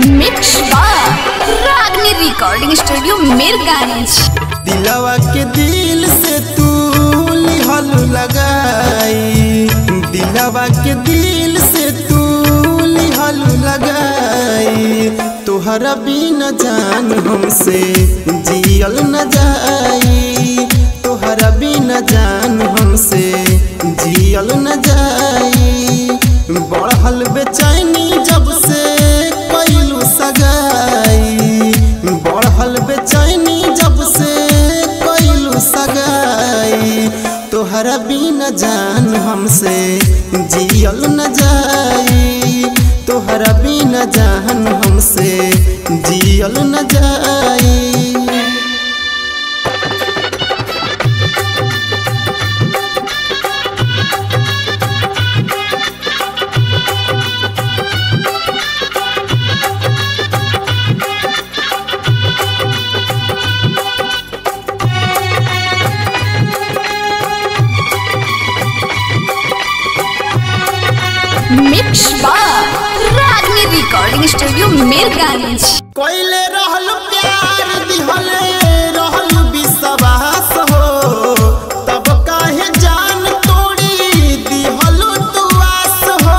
Mix रागनी recording studio Mirganj. दिलवा के दिल से तू लिहल लगाई, दिलवा के दिल से तू लिहल लगाई। तोहरा बिना जान हमसे जियल न जाई, तोहरा बिना जान हमसे जियल न जाई। बढ़ल बेचैनी जब से कैलू सगाई, बढ़ल बेचैनी जब से कैलू सगाई। तोहरा बिना जान हमसे जियल न जाई, तोहरा बिना जान हमसे जियल न जाई। मिक्स रागनी रिकॉर्डिंग स्टूडियो मीरगंज। कोइले रहल प्यार दिहले रहल विश्वास हो, तब काहे जान तोड़ी दिहल तू आस हो।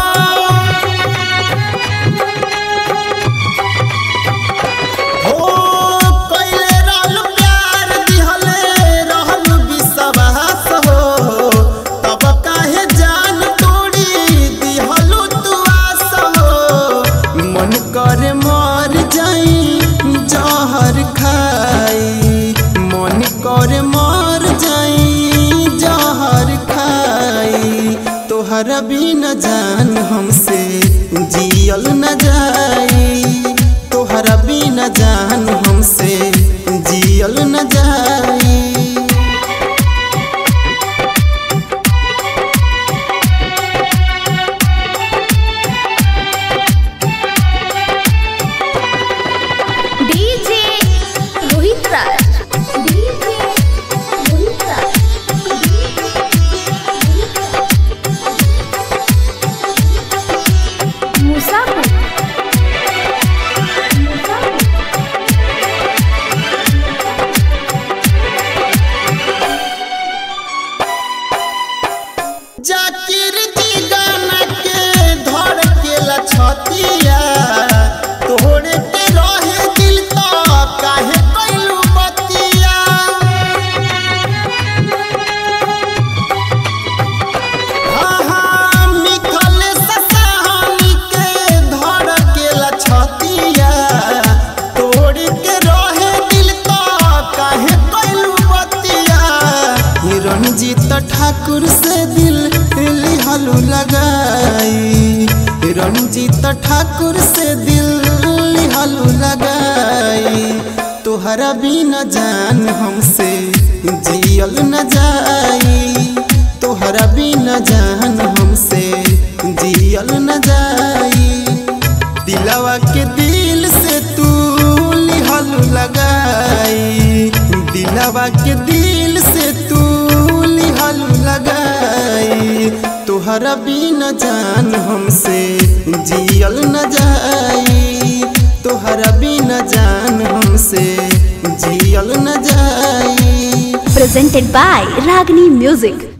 कोइले रहल प्यार दिहले रहल विश्वास हो, तब काहे जान तोड़ी दिहल तू आस हो। मन करे मर जाई जहर खाई, मन करे मर जाई जहर खाई। तोहरा बिना जान हमसे जियल न जाई, तोहरा बिना जान हमसे जियल न जाई। जाकिर जी गाना के धड़ के लछतिया, तोहरे के रहे दिल तो काहे कैलू बतिया। हाँ मिखल ससानी के धड़ के लछतिया, तोहरे के रहे दिल तो काहे कैलू बतिया। रंजीत ठाकुर से दिल लिहल लगाई, रंजीत ठाकुर से दिल लिहल लगाई। तोहरा बिना जान हमसे जियल न जाई, तोहरा बिना जान हमसे जियल न जाई। दिलवा के दिल से तू लिहल लगाई, दिलवा के दिल से तू लिहल लगाई। तोहरा बिना जान हमसे जियल न जाई, तोहरा बिना जान हमसे जियल न जाई। Presented by Ragini music.